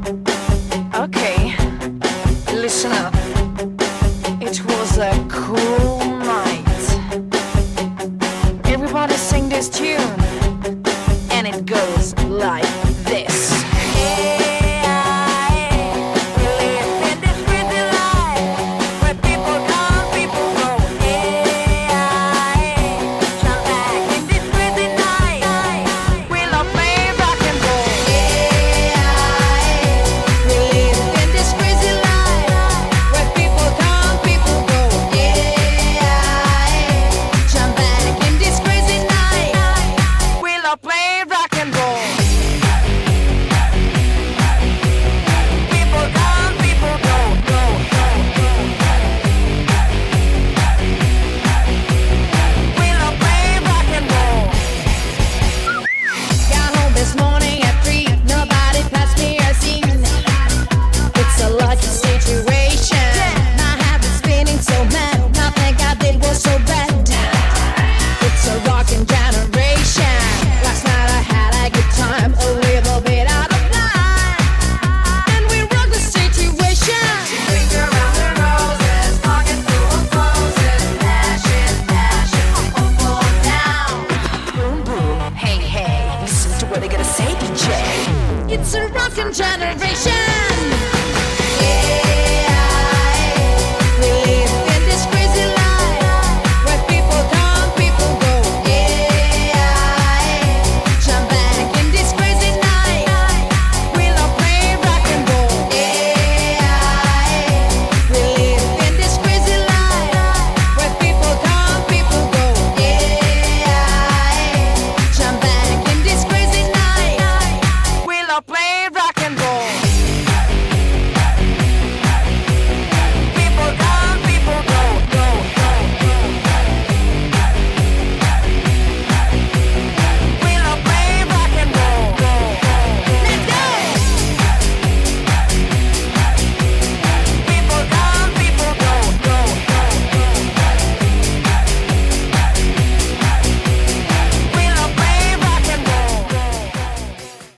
Okay, listen up. It was a cool night. Everybody sing this tune, and it goes like this. It's a rockin' generation. We live in this crazy life where people come, people go. Jump back in this crazy night. We love play rock and roll. We live in this crazy life where people come, people go. Jump back in this crazy night. We love play rock.